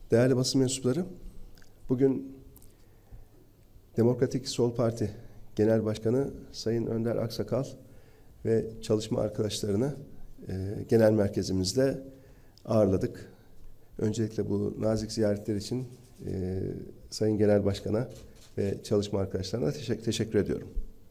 Değerli basın mensupları, bugün Demokratik Sol Parti Genel Başkanı Sayın Önder Aksakal ve çalışma arkadaşlarını genel merkezimizde ağırladık. Öncelikle bu nazik ziyaretler için Sayın Genel Başkan'a ve çalışma arkadaşlarına teşekkür ediyorum.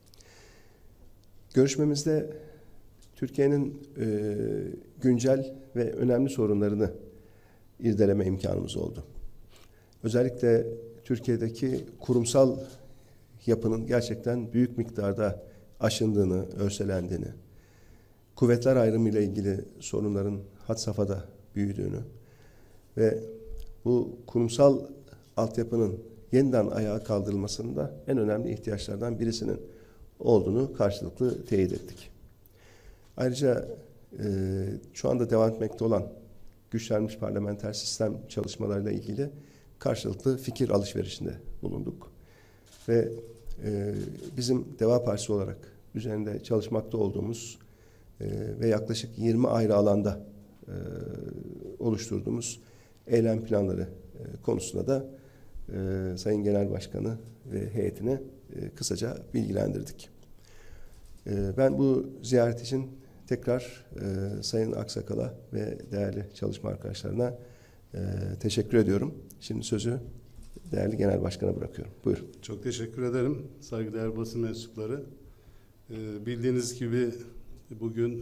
Görüşmemizde Türkiye'nin güncel ve önemli sorunlarını irdeleme imkanımız oldu. Özellikle Türkiye'deki kurumsal yapının gerçekten büyük miktarda aşındığını, örselendiğini, kuvvetler ayrımı ile ilgili sorunların had safhada büyüdüğünü ve bu kurumsal altyapının yeniden ayağa kaldırılmasında en önemli ihtiyaçlardan birisinin olduğunu karşılıklı teyit ettik. Ayrıca şu anda devam etmekte olan güçlenmiş parlamenter sistem çalışmalarıyla ilgili karşılıklı fikir alışverişinde bulunduk. Ve bizim Deva Partisi olarak üzerinde çalışmakta olduğumuz ve yaklaşık 20 ayrı alanda oluşturduğumuz eylem planları konusunda da Sayın Genel Başkanı ve heyetini kısaca bilgilendirdik. Ben bu ziyaret için tekrar Sayın Aksakal'a ve değerli çalışma arkadaşlarına teşekkür ediyorum. Şimdi sözü değerli Genel Başkan'a bırakıyorum. Buyurun. Çok teşekkür ederim saygıdeğer basın mensupları. Bildiğiniz gibi bugün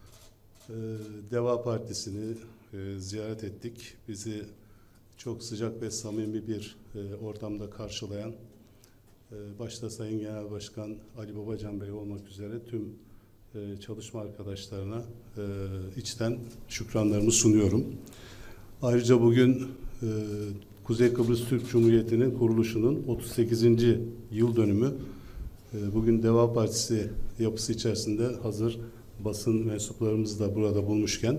Deva Partisi'ni ziyaret ettik. Bizi çok sıcak ve samimi bir ortamda karşılayan, başta Sayın Genel Başkan Ali Babacan Bey olmak üzere tüm çalışma arkadaşlarına içten şükranlarımı sunuyorum. Ayrıca bugün Kuzey Kıbrıs Türk Cumhuriyeti'nin kuruluşunun 38. yıl dönümü. Bugün Deva Partisi yapısı içerisinde hazır basın mensuplarımızı da burada bulmuşken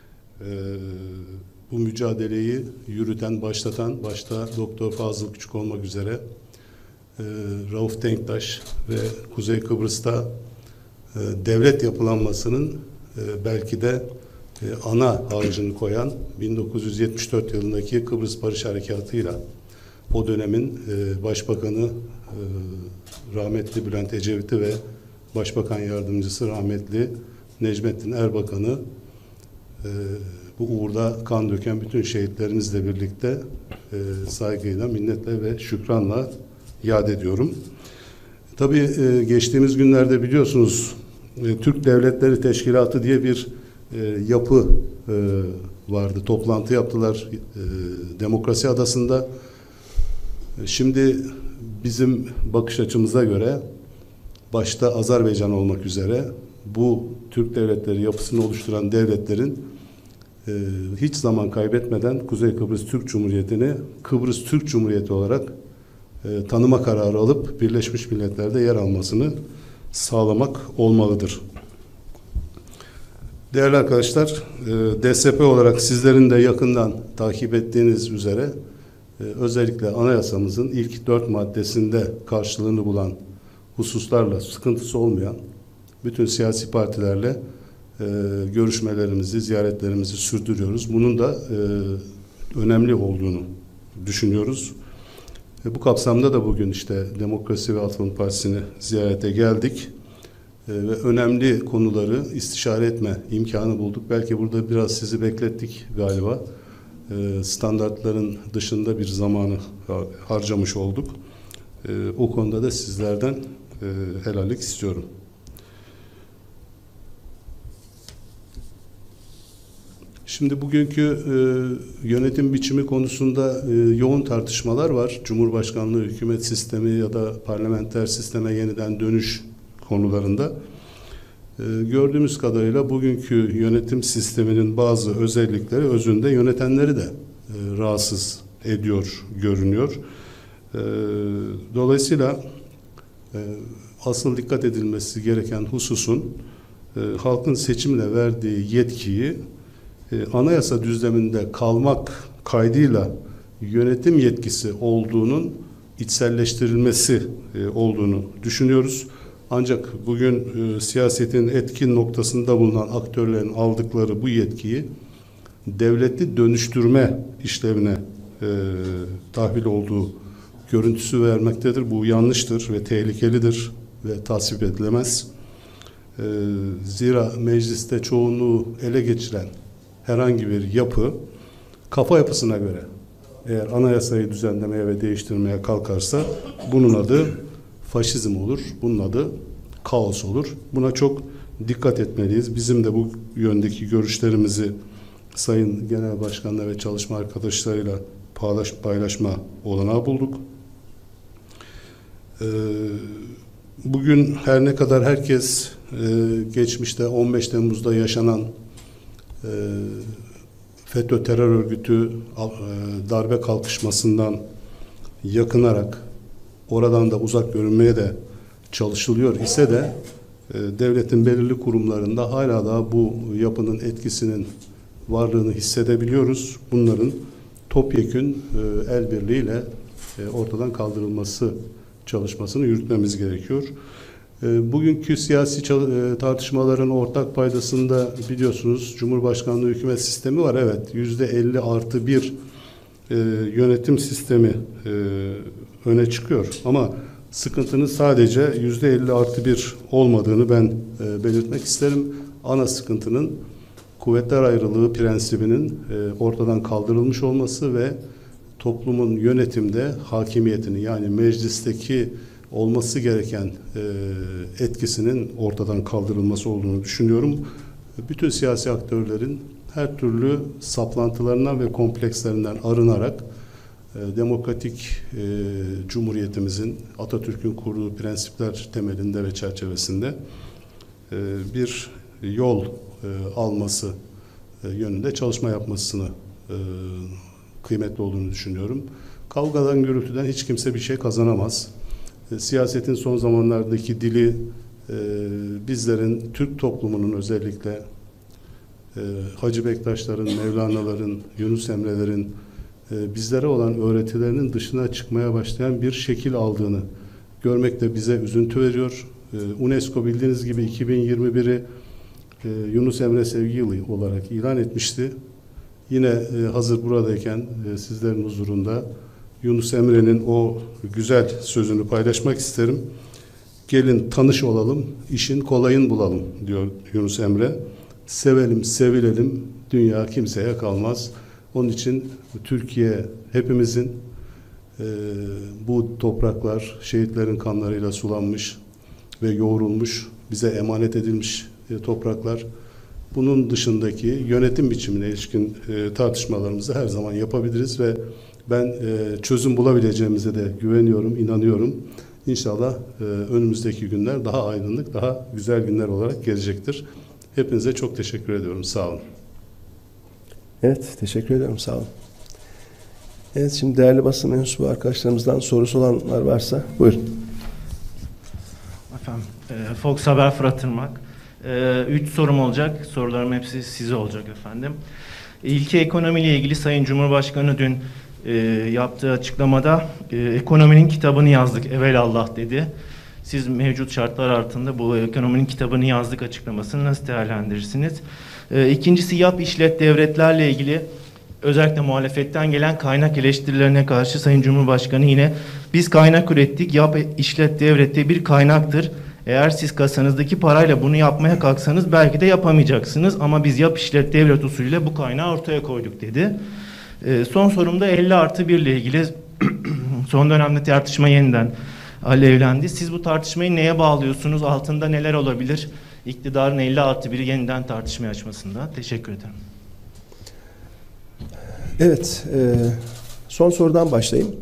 bu mücadeleyi yürüten, başlatan, başta Doktor Fazıl Küçük olmak üzere Rauf Denktaş ve Kuzey Kıbrıs'ta devlet yapılanmasının belki de ana ağacını koyan 1974 yılındaki Kıbrıs Barış Harekatı'yla o dönemin Başbakanı rahmetli Bülent Ecevit'i ve Başbakan Yardımcısı rahmetli Necmettin Erbakan'ı bu uğurda kan döken bütün şehitlerimizle birlikte saygıyla, minnetle ve şükranla yad ediyorum. Tabii geçtiğimiz günlerde biliyorsunuz Türk Devletleri Teşkilatı diye bir yapı vardı. Toplantı yaptılar Demokrasi Adası'nda. Şimdi bizim bakış açımıza göre başta Azerbaycan olmak üzere bu Türk devletleri yapısını oluşturan devletlerin hiç zaman kaybetmeden Kuzey Kıbrıs Türk Cumhuriyeti'ni Kıbrıs Türk Cumhuriyeti olarak tanıma kararı alıp Birleşmiş Milletler'de yer almasını sağlamak olmalıdır. Değerli arkadaşlar, DSP olarak sizlerin de yakından takip ettiğiniz üzere özellikle anayasamızın ilk 4 maddesinde karşılığını bulan hususlarla sıkıntısı olmayan bütün siyasi partilerle görüşmelerimizi, ziyaretlerimizi sürdürüyoruz. Bunun da önemli olduğunu düşünüyoruz. Bu kapsamda da bugün işte Demokrasi ve Atılım Partisi'ni ziyarete geldik. Ve önemli konuları istişare etme imkanı bulduk. Belki burada biraz sizi beklettik galiba. Standartların dışında bir zamanı harcamış olduk. O konuda da sizlerden helallik istiyorum. Şimdi bugünkü yönetim biçimi konusunda yoğun tartışmalar var. Cumhurbaşkanlığı hükümet sistemi ya da parlamenter sisteme yeniden dönüş konularında. Gördüğümüz kadarıyla bugünkü yönetim sisteminin bazı özellikleri özünde yönetenleri de rahatsız ediyor, görünüyor. Dolayısıyla asıl dikkat edilmesi gereken hususun halkın seçimle verdiği yetkiyi anayasa düzleminde kalmak kaydıyla yönetim yetkisi olduğunun içselleştirilmesi olduğunu düşünüyoruz. Ancak bugün siyasetin etkin noktasında bulunan aktörlerin aldıkları bu yetkiyi devleti dönüştürme işlevine tahvil olduğu görüntüsü vermektedir. Bu yanlıştır ve tehlikelidir ve tasvip edilemez. Zira mecliste çoğunluğu ele geçiren herhangi bir yapı kafa yapısına göre eğer anayasayı düzenlemeye ve değiştirmeye kalkarsa bunun adı faşizm olur, bunun adı kaos olur. Buna çok dikkat etmeliyiz. Bizim de bu yöndeki görüşlerimizi Sayın Genel Başkan'la ve çalışma arkadaşlarıyla paylaşma olanağı bulduk. Bugün her ne kadar herkes geçmişte 15 Temmuz'da yaşanan FETÖ terör örgütü darbe kalkışmasından yakınarak oradan da uzak görünmeye de çalışılıyor ise de devletin belirli kurumlarında hala da bu yapının etkisinin varlığını hissedebiliyoruz. Bunların topyekün el birliğiyle ortadan kaldırılması çalışmasını yürütmemiz gerekiyor. Bugünkü siyasi tartışmaların ortak paydasında biliyorsunuz Cumhurbaşkanlığı hükümet sistemi var. Evet, %50+1 yönetim sistemi öne çıkıyor. Ama sıkıntının sadece %50+1 olmadığını ben belirtmek isterim. Ana sıkıntının kuvvetler ayrılığı prensibinin ortadan kaldırılmış olması ve toplumun yönetimde hakimiyetini yani meclisteki olması gereken etkisinin ortadan kaldırılması olduğunu düşünüyorum. Bütün siyasi aktörlerin her türlü saplantılarından ve komplekslerinden arınarak demokratik cumhuriyetimizin Atatürk'ün kurduğu prensipler temelinde ve çerçevesinde bir yol alması yönünde çalışma yapmasını kıymetli olduğunu düşünüyorum. Kavgadan, gürültüden hiç kimse bir şey kazanamaz. Siyasetin son zamanlardaki dili bizlerin, Türk toplumunun özellikle Hacı Bektaşların, Mevlana'ların, Yunus Emre'lerin bizlere olan öğretilerinin dışına çıkmaya başlayan bir şekil aldığını görmek de bize üzüntü veriyor. UNESCO bildiğiniz gibi 2021'i Yunus Emre Sevgi Yılı olarak ilan etmişti. Yine hazır buradayken sizlerin huzurunda Yunus Emre'nin o güzel sözünü paylaşmak isterim. Gelin tanış olalım, işin kolayın bulalım diyor Yunus Emre. Sevelim, sevilelim, dünya kimseye kalmaz. Onun için Türkiye hepimizin bu topraklar şehitlerin kanlarıyla sulanmış ve yoğrulmuş, bize emanet edilmiş topraklar. Bunun dışındaki yönetim biçimine ilişkin tartışmalarımızı her zaman yapabiliriz ve ben çözüm bulabileceğimize de güveniyorum, inanıyorum. İnşallah önümüzdeki günler daha aydınlık, daha güzel günler olarak gelecektir. Hepinize çok teşekkür ediyorum. Sağ olun. Evet, teşekkür ederim. Sağ olun. Evet, şimdi değerli basın mensubu arkadaşlarımızdan sorusu olanlar varsa buyurun. Efendim, Fox Haber Fırat Irmak. 3 sorum olacak. Sorularım hepsi size olacak efendim. İlki ekonomiyle ilgili Sayın Cumhurbaşkanı dün yaptığı açıklamada ekonominin kitabını yazdık evelallah dedi. Siz mevcut şartlar altında bu ekonominin kitabını yazdık açıklamasını nasıl değerlendirirsiniz? İkincisi yap işlet devletlerle ilgili özellikle muhalefetten gelen kaynak eleştirilerine karşı Sayın Cumhurbaşkanı yine biz kaynak ürettik, yap işlet devlette bir kaynaktır. Eğer siz kasanızdaki parayla bunu yapmaya kalksanız belki de yapamayacaksınız ama biz yap işlet devlet usulüyle bu kaynağı ortaya koyduk dedi. Son sorum da 50+1 ile ilgili son dönemde tartışma yeniden alevlendi. Siz bu tartışmayı neye bağlıyorsunuz? Altında neler olabilir? İktidarın 50+1'i yeniden tartışmaya açmasında. Teşekkür ederim. Evet, son sorudan başlayayım.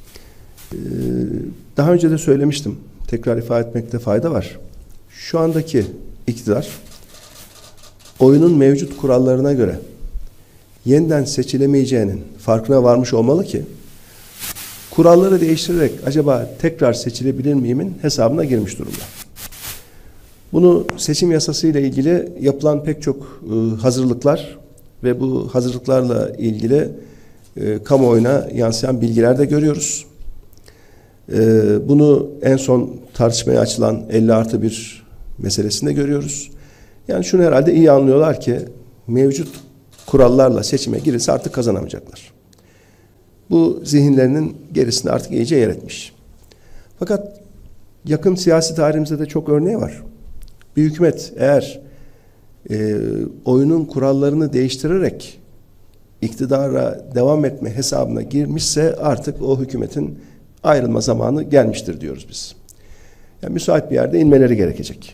Daha önce de söylemiştim. Tekrar ifade etmekte fayda var. Şu andaki iktidar oyunun mevcut kurallarına göre yeniden seçilemeyeceğinin farkına varmış olmalı ki kuralları değiştirerek acaba tekrar seçilebilir miyimin hesabına girmiş durumda. Bunu seçim yasası ile ilgili yapılan pek çok hazırlıklar ve bu hazırlıklarla ilgili kamuoyuna yansıyan bilgiler de görüyoruz. Bunu en son tartışmaya açılan 50+1 meselesinde görüyoruz. Yani şunu herhalde iyi anlıyorlar ki mevcut kurallarla seçime girilse artık kazanamayacaklar. bu zihinlerinin gerisini artık iyice yer etmiş. Fakat yakın siyasi tarihimizde de çok örneği var. Bir hükümet eğer oyunun kurallarını değiştirerek iktidara devam etme hesabına girmişse artık o hükümetin ayrılma zamanı gelmiştir diyoruz biz. Yani müsait bir yerde inmeleri gerekecek.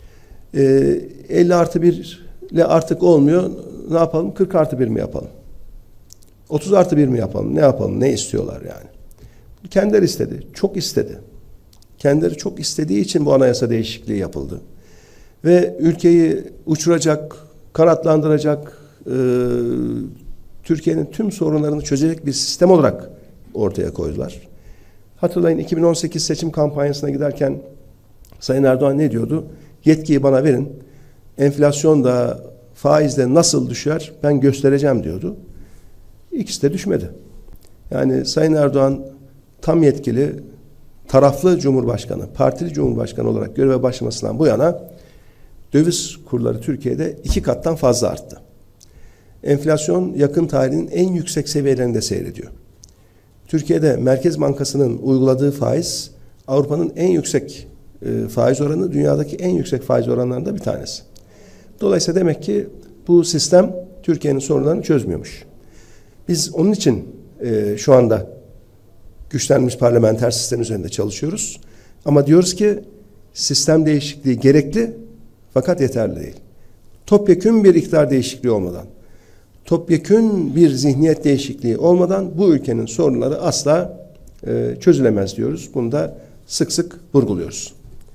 50+1 ile artık olmuyor. Ne yapalım? 40+1 mi yapalım? 30+1 mi yapalım? Ne yapalım? Ne istiyorlar yani? Kendileri istedi. Çok istedi. Kendileri çok istediği için bu anayasa değişikliği yapıldı. Ve ülkeyi uçuracak, kanatlandıracak, Türkiye'nin tüm sorunlarını çözecek bir sistem olarak ortaya koydular. Hatırlayın 2018 seçim kampanyasına giderken Sayın Erdoğan ne diyordu? Yetkiyi bana verin. Enflasyon da faiz de nasıl düşer ben göstereceğim diyordu. İkisi de düşmedi. Yani Sayın Erdoğan tam yetkili, taraflı Cumhurbaşkanı, partili Cumhurbaşkanı olarak göreve başlamasından bu yana döviz kurları Türkiye'de 2 kattan fazla arttı. Enflasyon yakın tarihin en yüksek seviyelerinde seyrediyor. Türkiye'de Merkez Bankası'nın uyguladığı faiz Avrupa'nın en yüksek faiz oranı, dünyadaki en yüksek faiz oranlarından bir tanesi. Dolayısıyla demek ki bu sistem Türkiye'nin sorunlarını çözmüyormuş. Biz onun için şu anda güçlenmiş parlamenter sistem üzerinde çalışıyoruz. Ama diyoruz ki sistem değişikliği gerekli fakat yeterli değil. Topyekün bir iktidar değişikliği olmadan, topyekün bir zihniyet değişikliği olmadan bu ülkenin sorunları asla çözülemez diyoruz. Bunu da sık sık vurguluyoruz.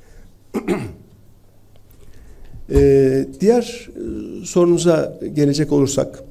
Diğer sorunuza gelecek olursak,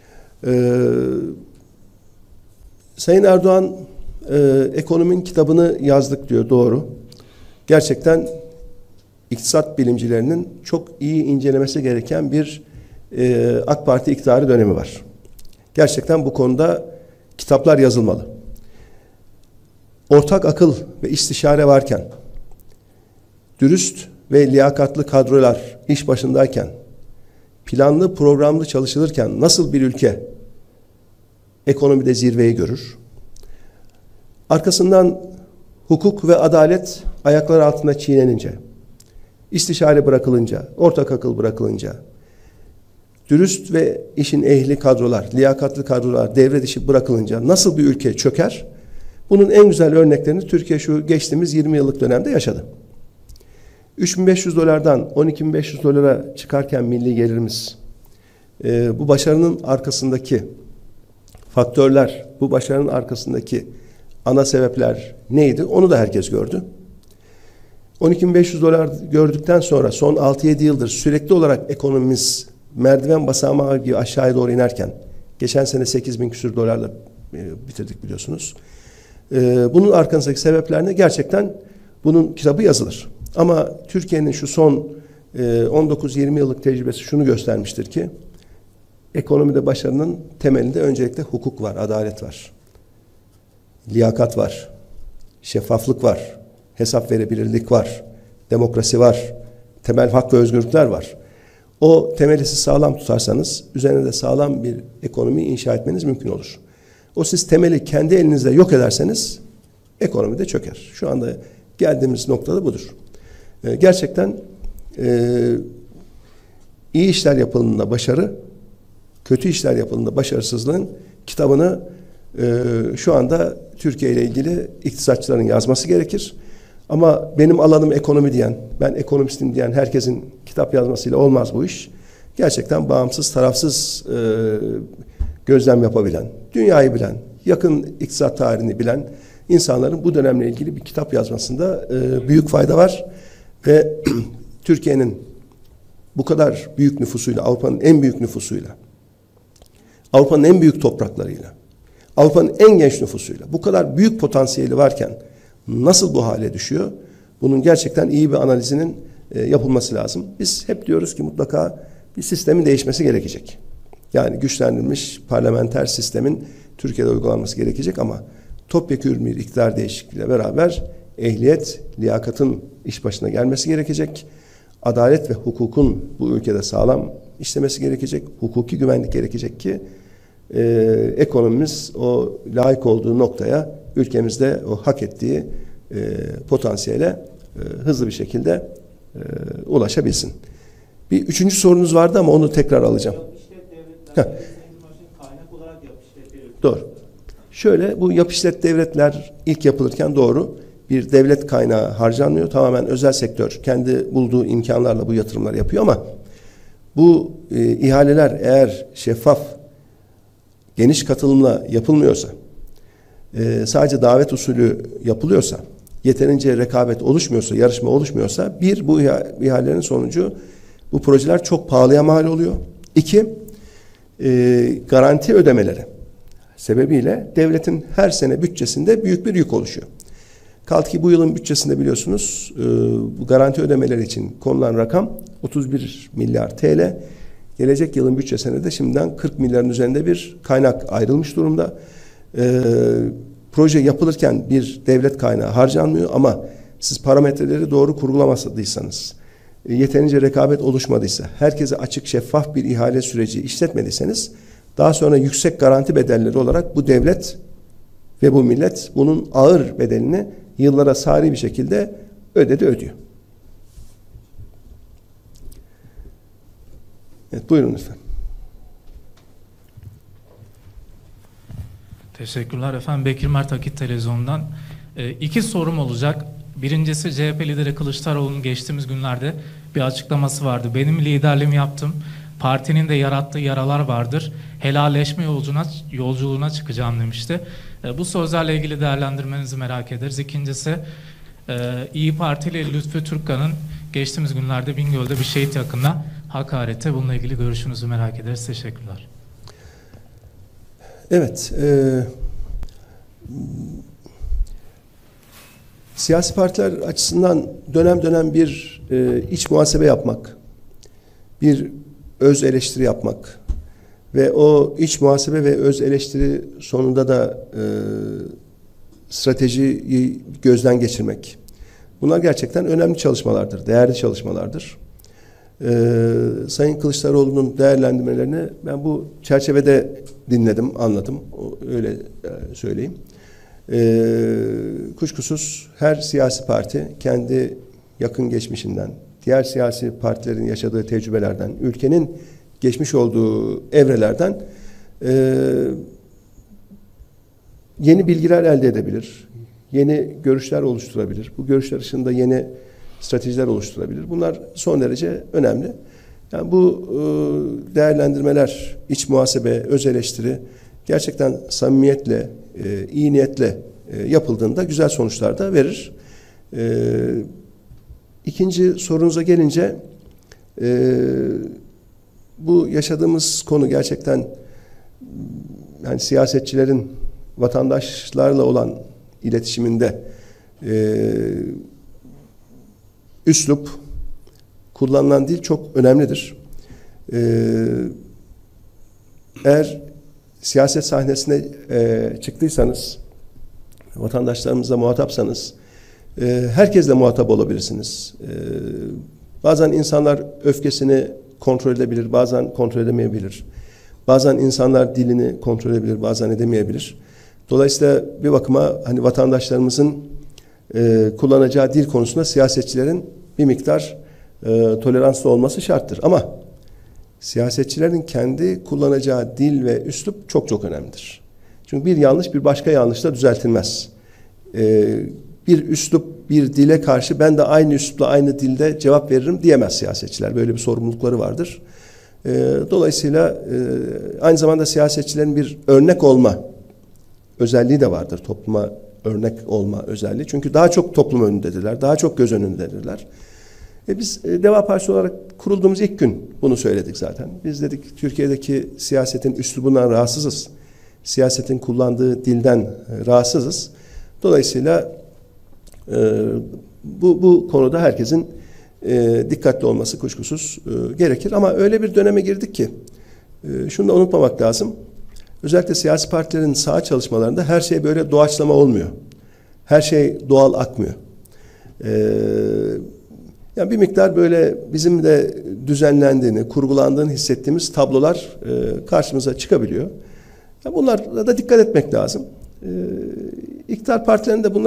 Sayın Erdoğan ekonominin kitabını yazdık diyor, doğru. Gerçekten iktisat bilimcilerinin çok iyi incelemesi gereken bir AK Parti iktidarı dönemi var. Gerçekten bu konuda kitaplar yazılmalı. Ortak akıl ve istişare varken, dürüst ve liyakatlı kadrolar iş başındayken, planlı programlı çalışılırken nasıl bir ülke ekonomide zirveyi görür? Arkasından hukuk ve adalet ayaklar altında çiğnenince, istişare bırakılınca, ortak akıl bırakılınca, dürüst ve işin ehli kadrolar, liyakatlı kadrolar devre dışı bırakılınca nasıl bir ülke çöker? Bunun en güzel örneklerini Türkiye şu geçtiğimiz 20 yıllık dönemde yaşadı. 3.500 dolardan 12.500 dolara çıkarken milli gelirimiz, bu başarının arkasındaki faktörler, bu başarının arkasındaki ana sebepler neydi? Onu da herkes gördü. 12.500 dolar gördükten sonra son 6-7 yıldır sürekli olarak ekonomimiz merdiven basamağı gibi aşağıya doğru inerken, geçen sene 8.000 küsur dolarla bitirdik biliyorsunuz. Bunun arkasındaki sebeplerine gerçekten bunun kitabı yazılır. Ama Türkiye'nin şu son 19-20 yıllık tecrübesi şunu göstermiştir ki ekonomide başarının temelinde öncelikle hukuk var, adalet var. Liyakat var, şeffaflık var, hesap verebilirlik var, demokrasi var, temel hak ve özgürlükler var. O temeli siz sağlam tutarsanız üzerine de sağlam bir ekonomi inşa etmeniz mümkün olur. O siz temeli kendi elinizde yok ederseniz ekonomi de çöker. Şu anda geldiğimiz noktada budur. Gerçekten iyi işler yapıldığında başarı, kötü işler yapıldığında başarısızlığın kitabını şu anda Türkiye ile ilgili iktisatçıların yazması gerekir. Ama benim alanım ekonomi diyen, ben ekonomistim diyen herkesin kitap yazmasıyla olmaz bu iş. Gerçekten bağımsız, tarafsız gözlem yapabilen, dünyayı bilen, yakın iktisat tarihini bilen insanların bu dönemle ilgili bir kitap yazmasında büyük fayda var. Ve Türkiye'nin bu kadar büyük nüfusuyla, Avrupa'nın en büyük nüfusuyla, Avrupa'nın en büyük topraklarıyla, Avrupa'nın en genç nüfusuyla bu kadar büyük potansiyeli varken nasıl bu hale düşüyor? Bunun gerçekten iyi bir analizinin yapılması lazım. Biz hep diyoruz ki mutlaka bir sistemin değişmesi gerekecek. Yani güçlendirilmiş parlamenter sistemin Türkiye'de uygulanması gerekecek ama topyekün bir iktidar değişikliğiyle beraber ehliyet, liyakatın iş başına gelmesi gerekecek. Adalet ve hukukun bu ülkede sağlam işlemesi gerekecek. Hukuki güvenlik gerekecek ki ekonomimiz o layık olduğu noktaya, ülkemizde o hak ettiği potansiyele hızlı bir şekilde ulaşabilsin. Bir üçüncü sorunuz vardı ama onu tekrar alacağım. Kaynak olarak yap işlet. Doğru. Şöyle, bu yap işlet devletler ilk yapılırken doğru bir devlet kaynağı harcanmıyor. Tamamen özel sektör kendi bulduğu imkanlarla bu yatırımları yapıyor ama bu ihaleler eğer şeffaf, geniş katılımla yapılmıyorsa, sadece davet usulü yapılıyorsa, yeterince rekabet oluşmuyorsa, yarışma oluşmuyorsa, bir, bu ihalelerin sonucu bu projeler çok pahalıya mal oluyor. İki, garanti ödemeleri sebebiyle devletin her sene bütçesinde büyük bir yük oluşuyor. Kaldı ki bu yılın bütçesinde biliyorsunuz bu garanti ödemeleri için konulan rakam 31 milyar TL. Gelecek yılın bütçesine de şimdiden 40 milyarın üzerinde bir kaynak ayrılmış durumda. Proje yapılırken bir devlet kaynağı harcanmıyor ama siz parametreleri doğru kurgulamadıysanız, yeterince rekabet oluşmadıysa, herkese açık şeffaf bir ihale süreci işletmediyseniz, daha sonra yüksek garanti bedelleri olarak bu devlet ve bu millet bunun ağır bedelini yıllara sari bir şekilde ödüyor. Evet, buyurun lütfen. Teşekkürler efendim. Bekir Mert Akit Televizyon'dan. İki sorum olacak. Birincisi, CHP lideri Kılıçdaroğlu'nun geçtiğimiz günlerde bir açıklaması vardı. Benim liderliğimi yaptım. Partinin de yarattığı yaralar vardır. Helalleşme yolculuğuna çıkacağım demişti. Bu sözlerle ilgili değerlendirmenizi merak ederiz. İkincisi, İYİ Partili Lütfü Türkkan'ın geçtiğimiz günlerde Bingöl'de bir şehit yakınına hakareti. Bununla ilgili görüşünüzü merak ederiz. Teşekkürler. Evet. Siyasi partiler açısından dönem dönem bir iç muhasebe yapmak, bir öz eleştiri yapmak ve o iç muhasebe ve öz eleştiri sonunda da stratejiyi gözden geçirmek. Bunlar gerçekten önemli çalışmalardır, değerli çalışmalardır. Sayın Kılıçdaroğlu'nun değerlendirmelerini ben bu çerçevede dinledim, anladım. Öyle söyleyeyim. Kuşkusuz her siyasi parti kendi yakın geçmişinden, diğer siyasi partilerin yaşadığı tecrübelerden, ülkenin geçmiş olduğu evrelerden yeni bilgiler elde edebilir, yeni görüşler oluşturabilir. Bu görüşler dışında yeni stratejiler oluşturabilir. Bunlar son derece önemli. Yani bu değerlendirmeler, iç muhasebe, öz eleştiri gerçekten samimiyetle, iyi niyetle yapıldığında güzel sonuçlar da verir. İkinci sorunuza gelince bu yaşadığımız konu gerçekten yani siyasetçilerin vatandaşlarla olan iletişiminde üslup, kullanılan dil çok önemlidir. Eğer siyaset sahnesine çıktıysanız, vatandaşlarımızla muhatapsanız, herkesle muhatap olabilirsiniz. Bazen insanlar öfkesini kontrol edebilir, bazen kontrol edemeyebilir. Bazen insanlar dilini kontrol edebilir, bazen edemeyebilir. Dolayısıyla bir bakıma hani vatandaşlarımızın kullanacağı dil konusunda siyasetçilerin bir miktar toleranslı olması şarttır. Ama siyasetçilerin kendi kullanacağı dil ve üslup çok çok önemlidir. Çünkü bir yanlış bir başka yanlışla düzeltilmez. Bir üslup, bir dile karşı ben de aynı üslupla, aynı dilde cevap veririm diyemez siyasetçiler. Böyle bir sorumlulukları vardır. Dolayısıyla aynı zamanda siyasetçilerin bir örnek olma özelliği de vardır. Topluma örnek olma özelliği. Çünkü daha çok toplum önündedirler, daha çok göz önündedirler. Biz Deva Partisi olarak kurulduğumuz ilk gün bunu söyledik zaten. Biz dedik Türkiye'deki siyasetin üslubundan rahatsızız. Siyasetin kullandığı dilden rahatsızız. Dolayısıyla bu konuda herkesin dikkatli olması kuşkusuz gerekir. Ama öyle bir döneme girdik ki şunu da unutmamak lazım. Özellikle siyasi partilerin saha çalışmalarında her şey böyle doğaçlama olmuyor. Her şey doğal akmıyor. Yani bir miktar böyle bizim de düzenlendiğini, kurgulandığını hissettiğimiz tablolar karşımıza çıkabiliyor. Ya bunlara da dikkat etmek lazım. İktidar partilerinin de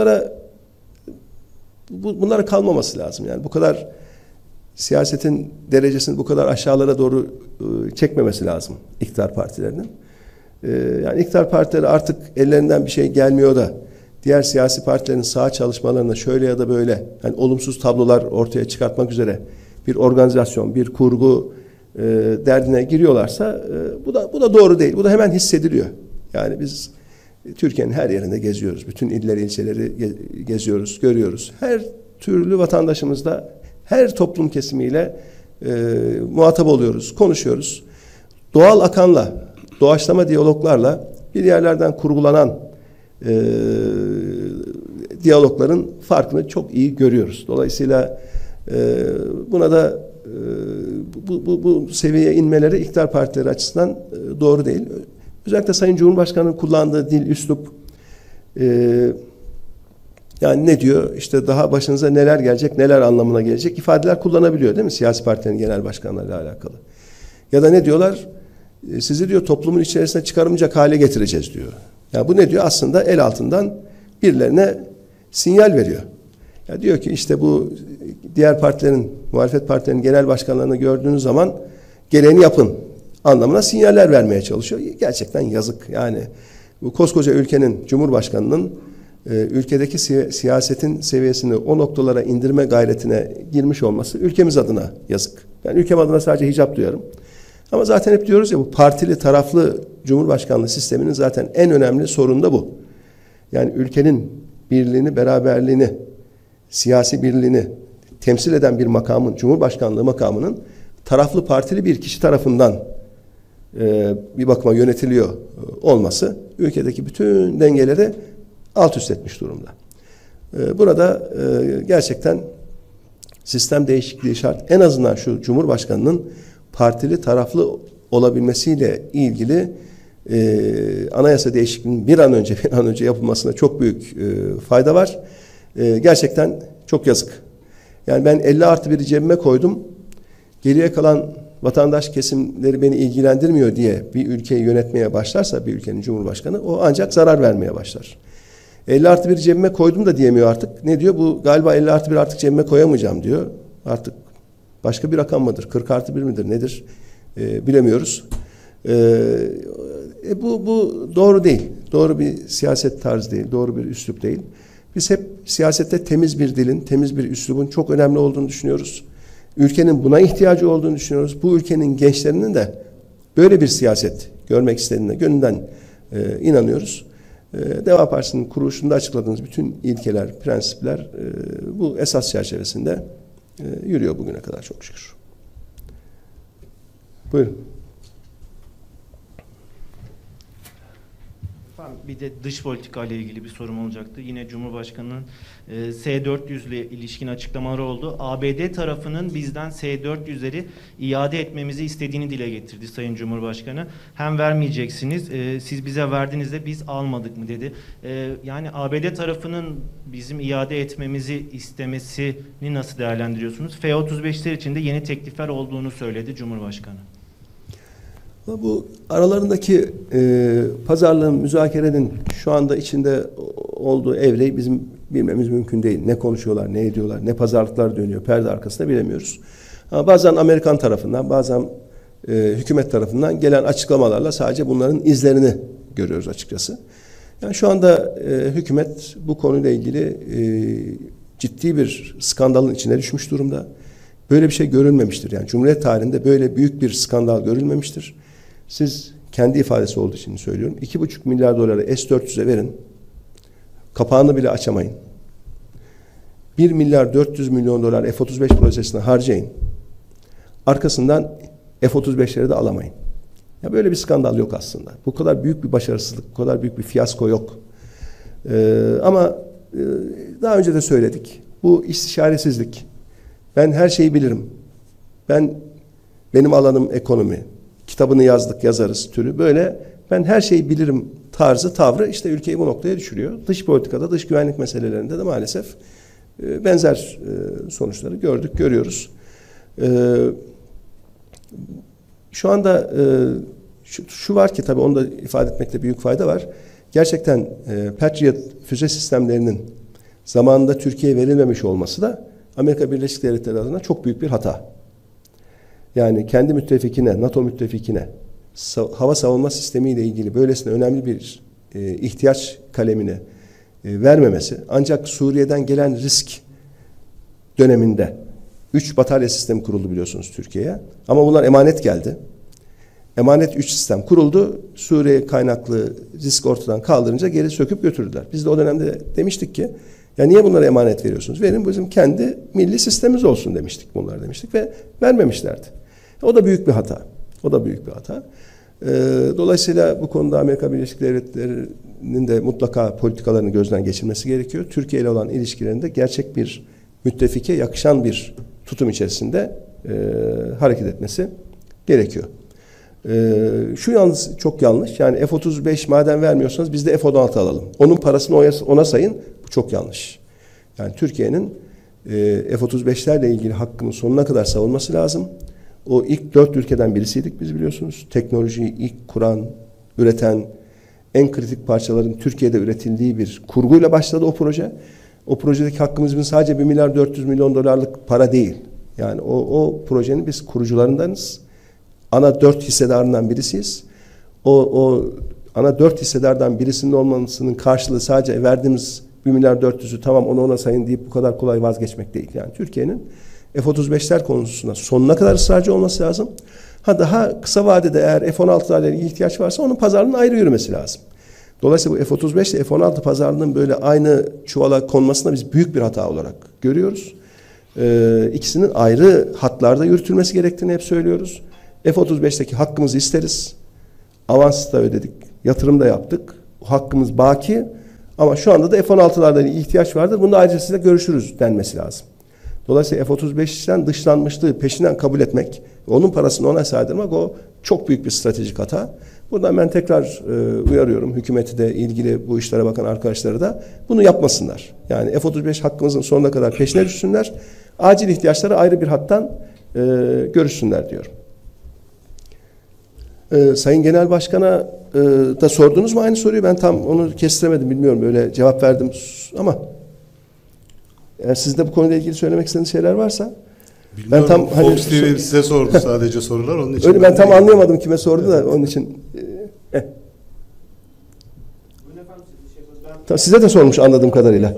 bunlara kalmaması lazım. Yani bu kadar siyasetin derecesini bu kadar aşağılara doğru çekmemesi lazım iktidar partilerinin. Yani iktidar partileri artık ellerinden bir şey gelmiyor da diğer siyasi partilerin sağ çalışmalarına şöyle ya da böyle yani olumsuz tablolar ortaya çıkartmak üzere bir organizasyon, bir kurgu derdine giriyorlarsa bu da doğru değil. Bu da hemen hissediliyor. Yani biz Türkiye'nin her yerinde geziyoruz. Bütün iller, ilçeleri geziyoruz, görüyoruz. Her türlü vatandaşımızla, her toplum kesimiyle muhatap oluyoruz, konuşuyoruz. Doğal akanla, doğaçlama diyaloglarla bir yerlerden kurgulanan diyalogların farkını çok iyi görüyoruz. Dolayısıyla buna da bu seviyeye inmeleri iktidar partileri açısından doğru değil. Özellikle Sayın Cumhurbaşkanı'nın kullandığı dil, üslup yani ne diyor? İşte daha başınıza neler gelecek, neler anlamına gelecek ifadeler kullanabiliyor değil mi? Siyasi partilerin genel başkanlarıyla alakalı. Ya da ne diyorlar? Sizi diyor toplumun içerisine çıkarılmayacak hale getireceğiz diyor. Yani bu ne diyor? Aslında el altından birilerine sinyal veriyor. Ya diyor ki işte bu diğer partilerin, muhalefet partilerinin genel başkanlarını gördüğünüz zaman gereğini yapın anlamına sinyaller vermeye çalışıyor. Gerçekten yazık. Yani bu koskoca ülkenin Cumhurbaşkanı'nın ülkedeki siyasetin seviyesini o noktalara indirme gayretine girmiş olması ülkemiz adına yazık. Ben ülkem adına sadece hicap duyarım. Ama zaten hep diyoruz ya bu partili taraflı Cumhurbaşkanlığı sisteminin zaten en önemli sorunu da bu. Yani ülkenin birliğini, beraberliğini, siyasi birliğini temsil eden bir makamın, Cumhurbaşkanlığı makamının taraflı partili bir kişi tarafından bir bakıma yönetiliyor olması ülkedeki bütün dengeleri alt üst etmiş durumda. Burada gerçekten sistem değişikliği şart. En azından şu Cumhurbaşkanı'nın partili taraflı olabilmesiyle ilgili anayasa değişikliğinin bir an önce yapılmasına çok büyük fayda var. Gerçekten çok yazık. Yani ben 50+1'i cebime koydum. Geriye kalan vatandaş kesimleri beni ilgilendirmiyor diye bir ülkeyi yönetmeye başlarsa bir ülkenin Cumhurbaşkanı o ancak zarar vermeye başlar. 50+1 cebime koydum da diyemiyor artık. Ne diyor? Bu galiba 50+1 artık cebime koyamayacağım diyor. Artık başka bir rakam mıdır? 40+1 midir? Nedir? Bilemiyoruz. Bu doğru değil. Doğru bir siyaset tarzı değil. Doğru bir üslup değil. Biz hep siyasette temiz bir dilin, temiz bir üslubun çok önemli olduğunu düşünüyoruz. Ülkenin buna ihtiyacı olduğunu düşünüyoruz. Bu ülkenin gençlerinin de böyle bir siyaset görmek istediğine gönülden inanıyoruz. Deva Partisi'nin kuruluşunda açıkladığımız bütün ilkeler, prensipler bu esas çerçevesinde yürüyor bugüne kadar çok şükür. Buyurun. Bir de dış politika ile ilgili bir sorum olacaktı. Yine Cumhurbaşkanı'nın S-400 ile ilişkin açıklamaları oldu. ABD tarafının bizden S-400'leri iade etmemizi istediğini dile getirdi Sayın Cumhurbaşkanı. Hem vermeyeceksiniz, siz bize verdiğinizde biz almadık mı dedi. Yani ABD tarafının bizim iade etmemizi istemesini nasıl değerlendiriyorsunuz? F-35'ler için de yeni teklifler olduğunu söyledi Cumhurbaşkanı. Bu aralarındaki pazarlığın, müzakerenin şu anda içinde olduğu evreyi bizim bilmemiz mümkün değil. Ne konuşuyorlar, ne ediyorlar, ne pazarlıklar dönüyor, perde arkasında bilemiyoruz. Ama bazen Amerikan tarafından, bazen hükümet tarafından gelen açıklamalarla sadece bunların izlerini görüyoruz açıkçası. Yani şu anda hükümet bu konuyla ilgili ciddi bir skandalın içine düşmüş durumda. Böyle bir şey görülmemiştir. Yani Cumhuriyet tarihinde böyle büyük bir skandal görülmemiştir. Siz kendi ifadesi olduğu için söylüyorum. 2,5 milyar doları S-400'e verin. Kapağını bile açamayın. 1 milyar 400 milyon dolar F-35 projesine harcayın. Arkasından F-35'leri de alamayın. Ya böyle bir skandal yok aslında. Bu kadar büyük bir başarısızlık, bu kadar büyük bir fiyasko yok. Ama daha önce de söyledik. Bu istişaresizlik. Ben her şeyi bilirim. Benim alanım ekonomi. Kitabını yazdık, yazarız türü. Böyle ben her şeyi bilirim tavrı işte ülkeyi bu noktaya düşürüyor. Dış politikada, dış güvenlik meselelerinde de maalesef benzer sonuçları gördük, görüyoruz. Şu anda Şu var ki tabii onu da ifade etmekte büyük fayda var. Gerçekten Patriot füze sistemlerinin zamanında Türkiye'ye verilmemiş olması da Amerika Birleşik Devletleri adına çok büyük bir hata. Yani kendi müttefikine, NATO müttefikine hava savunma sistemiyle ilgili böylesine önemli bir ihtiyaç kalemini vermemesi, ancak Suriye'den gelen risk döneminde 3 batarya sistemi kuruldu biliyorsunuz Türkiye'ye. Ama bunlar emanet geldi. Emanet 3 sistem kuruldu. Suriye kaynaklı risk ortadan kaldırınca geri söküp götürdüler. Biz de o dönemde demiştik ki ya niye bunlara emanet veriyorsunuz? Verin bizim kendi milli sistemimiz olsun demiştik bunlar demiştik ve vermemişlerdi. O da büyük bir hata. O da büyük bir hata. Dolayısıyla bu konuda Amerika Birleşik Devletleri'nin de mutlaka politikalarını gözden geçirmesi gerekiyor. Türkiye ile olan ilişkilerinde gerçek bir müttefike yakışan bir tutum içerisinde hareket etmesi gerekiyor. Şu yalnız çok yanlış. Yani F-35 madem vermiyorsanız biz de F-16 alalım. Onun parasını ona sayın. Bu çok yanlış. Yani Türkiye'nin F-35'lerle ilgili hakkını sonuna kadar savunması lazım. O ilk 4 ülkeden birisiydik biz biliyorsunuz. Teknolojiyi ilk kuran, üreten, en kritik parçaların Türkiye'de üretildiği bir kurguyla başladı o proje. O projedeki hakkımız bizim sadece 1 milyar 400 milyon dolarlık para değil. Yani o projenin biz kurucularındanız. Ana 4 hissedarından birisiyiz. O ana 4 hissedardan birisinin olmasının karşılığı sadece verdiğimiz 1 milyar 400'ü tamam ona sayın deyip bu kadar kolay vazgeçmek değil. Yani Türkiye'nin F-35'ler konusunda sonuna kadar ısrarcı olması lazım. Daha kısa vadede eğer F-16'lara ihtiyaç varsa onun pazarlığının ayrı yürümesi lazım. Dolayısıyla bu F-35 ile F-16 pazarlığının böyle aynı çuvala konmasına biz büyük bir hata olarak görüyoruz. İkisinin ayrı hatlarda yürütülmesi gerektiğini hep söylüyoruz. F-35'teki hakkımızı isteriz. Avans da ödedik. Yatırım da yaptık. O hakkımız baki. Ama şu anda da F-16'larda ihtiyaç vardır. Bunda ayrıca size görüşürüz denmesi lazım. Dolayısıyla F-35'ten dışlanmışlığı peşinden kabul etmek, onun parasını ona saydırmak o çok büyük bir stratejik hata. Buradan ben tekrar uyarıyorum hükümeti de ilgili bu işlere bakan arkadaşları da bunu yapmasınlar. Yani F-35 hakkımızın sonuna kadar peşine düşsünler. Acil ihtiyaçları ayrı bir hattan görüşsünler diyorum. Sayın Genel Başkan'a da sordunuz mu aynı soruyu? Ben tam onu kestiremedim bilmiyorum böyle cevap verdim ama eğer sizde bu konuyla ilgili söylemek istediğiniz şeyler varsa bilmiyorum, ben tam Fox TV size sordu sadece sorular onun için. Öyle ben tam anlayamadım kime sordu da onun için. Size de sormuş anladığım kadarıyla.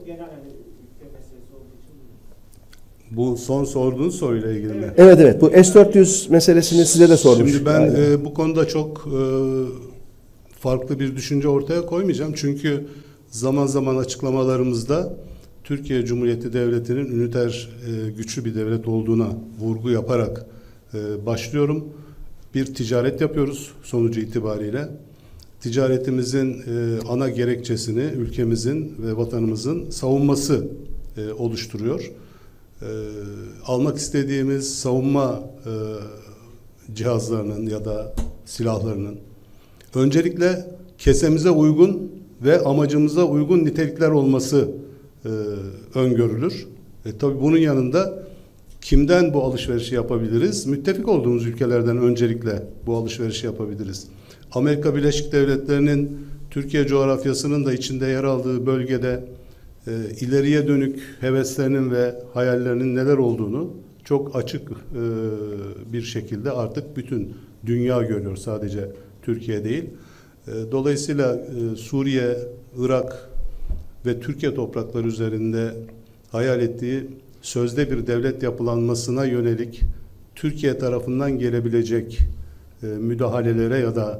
Bu son sorduğunuz soruyla ilgili mi? Evet bu S-400 meselesini size de sormuş. Şimdi ben bu konuda çok farklı bir düşünce ortaya koymayacağım. Çünkü zaman zaman açıklamalarımızda Türkiye Cumhuriyeti Devleti'nin üniter güçlü bir devlet olduğuna vurgu yaparak başlıyorum. Bir ticaret yapıyoruz sonucu itibariyle. Ticaretimizin ana gerekçesini ülkemizin ve vatanımızın savunması oluşturuyor. Almak istediğimiz savunma cihazlarının ya da silahlarının öncelikle kesemize uygun ve amacımıza uygun nitelikler olması öngörülür. Tabii bunun yanında kimden bu alışverişi yapabiliriz? Müttefik olduğumuz ülkelerden öncelikle bu alışverişi yapabiliriz. Amerika Birleşik Devletleri'nin Türkiye coğrafyasının da içinde yer aldığı bölgede ileriye dönük heveslerinin ve hayallerinin neler olduğunu çok açık bir şekilde artık bütün dünya görüyor, sadece Türkiye değil. Dolayısıyla Suriye, Irak ve Türkiye toprakları üzerinde hayal ettiği sözde bir devlet yapılanmasına yönelik Türkiye tarafından gelebilecek müdahalelere ya da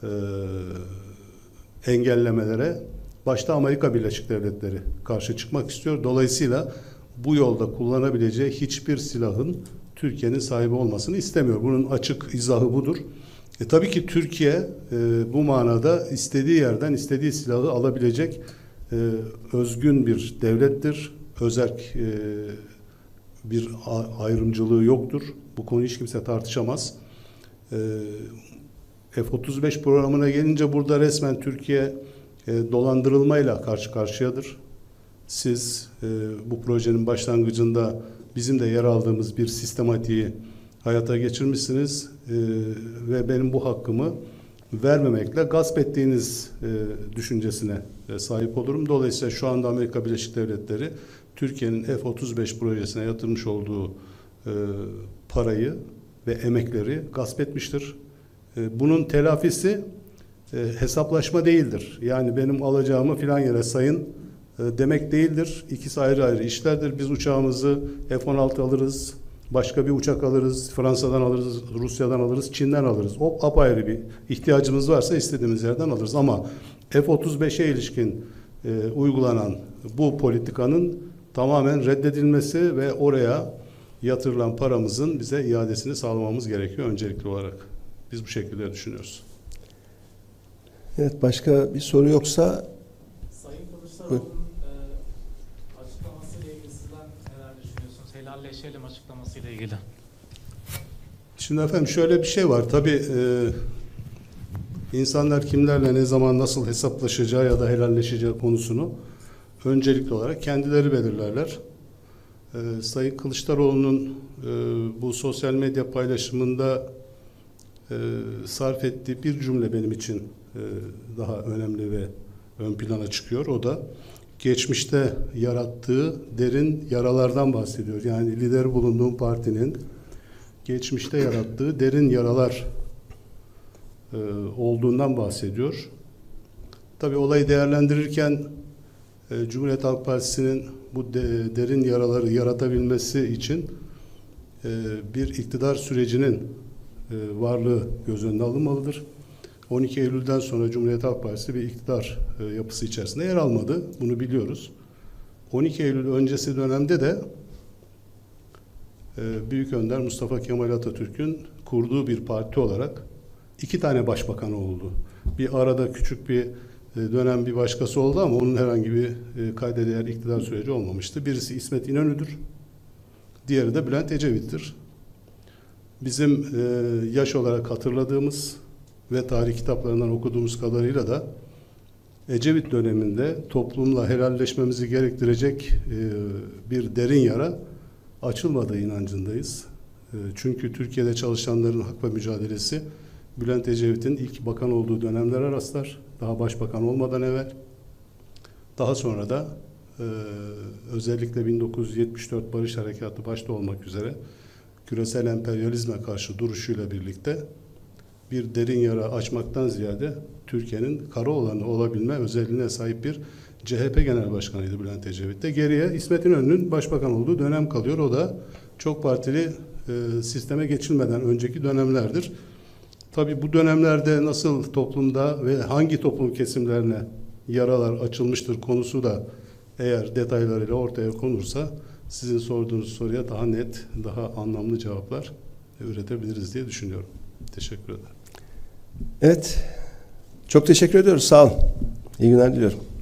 engellemelere başta Amerika Birleşik Devletleri karşı çıkmak istiyor. Dolayısıyla bu yolda kullanabileceği hiçbir silahın Türkiye'nin sahibi olmasını istemiyor. Bunun açık izahı budur. Tabii ki Türkiye bu manada istediği yerden istediği silahı alabilecek özgün bir devlettir. Özerk bir ayrımcılığı yoktur. Bu konuyu hiç kimse tartışamaz. F-35 programına gelince burada resmen Türkiye dolandırılmayla karşı karşıyadır. Siz bu projenin başlangıcında bizim de yer aldığımız bir sistematiği hayata geçirmişsiniz ve benim bu hakkımı vermemekle gasp ettiğiniz düşüncesine sahip olurum. Dolayısıyla şu anda Amerika Birleşik Devletleri Türkiye'nin F-35 projesine yatırmış olduğu parayı ve emekleri gasp etmiştir. Bunun telafisi hesaplaşma değildir. Yani benim alacağımı filan yere sayın demek değildir. İkisi ayrı ayrı işlerdir. Biz uçağımızı F-16 alırız, başka bir uçak alırız, Fransa'dan alırız, Rusya'dan alırız, Çin'den alırız. O apayrı bir ihtiyacımız varsa istediğimiz yerden alırız. Ama F-35'e ilişkin uygulanan bu politikanın tamamen reddedilmesi ve oraya yatırılan paramızın bize iadesini sağlamamız gerekiyor öncelikli olarak. Biz bu şekilde düşünüyoruz. Evet, başka bir soru yoksa Sayın Kılıçdaroğlu'nun açıklamasıyla ilgili sizler neler düşünüyorsunuz? Helalleşelim açıklamasıyla ilgili. Şimdi efendim şöyle bir şey var. Tabii insanlar kimlerle ne zaman nasıl hesaplaşacağı ya da helalleşeceği konusunu öncelikli olarak kendileri belirlerler. Sayın Kılıçdaroğlu'nun bu sosyal medya paylaşımında sarf ettiği bir cümle benim için daha önemli ve ön plana çıkıyor. O da geçmişte yarattığı derin yaralardan bahsediyor. Yani lider bulunduğum partinin geçmişte yarattığı derin yaralar olduğundan bahsediyor. Tabii olayı değerlendirirken Cumhuriyet Halk Partisi'nin bu derin yaraları yaratabilmesi için bir iktidar sürecinin varlığı göz önüne alınmalıdır. 12 Eylül'den sonra Cumhuriyet Halk Partisi bir iktidar yapısı içerisinde yer almadı. Bunu biliyoruz. 12 Eylül öncesi dönemde de Büyük Önder Mustafa Kemal Atatürk'ün kurduğu bir parti olarak 2 tane başbakan oldu. Bir arada küçük bir dönem bir başkası oldu ama onun herhangi bir kayda değer iktidar süreci olmamıştı. Birisi İsmet İnönü'dür. Diğeri de Bülent Ecevit'tir. Bizim yaş olarak hatırladığımız ve tarih kitaplarından okuduğumuz kadarıyla da Ecevit döneminde toplumla helalleşmemizi gerektirecek bir derin yara açılmadığı inancındayız. Çünkü Türkiye'de çalışanların hak ve mücadelesi Bülent Ecevit'in ilk bakan olduğu dönemlere rastlar. Daha başbakan olmadan evvel. Daha sonra da özellikle 1974 Barış Harekatı başta olmak üzere küresel emperyalizme karşı duruşuyla birlikte bir derin yara açmaktan ziyade Türkiye'nin Karaoğlan'ı olabilme özelliğine sahip bir CHP Genel Başkanıydı Bülent Ecevit de. Geriye İsmet İnönü'nün başbakan olduğu dönem kalıyor. O da çok partili sisteme geçilmeden önceki dönemlerdir. Tabii bu dönemlerde nasıl toplumda ve hangi toplum kesimlerine yaralar açılmıştır konusu da eğer detaylarıyla ortaya konursa sizin sorduğunuz soruya daha net, daha anlamlı cevaplar üretebiliriz diye düşünüyorum. Teşekkür ederim. evet, çok teşekkür ediyoruz. Sağ olun. İyi günler diliyorum.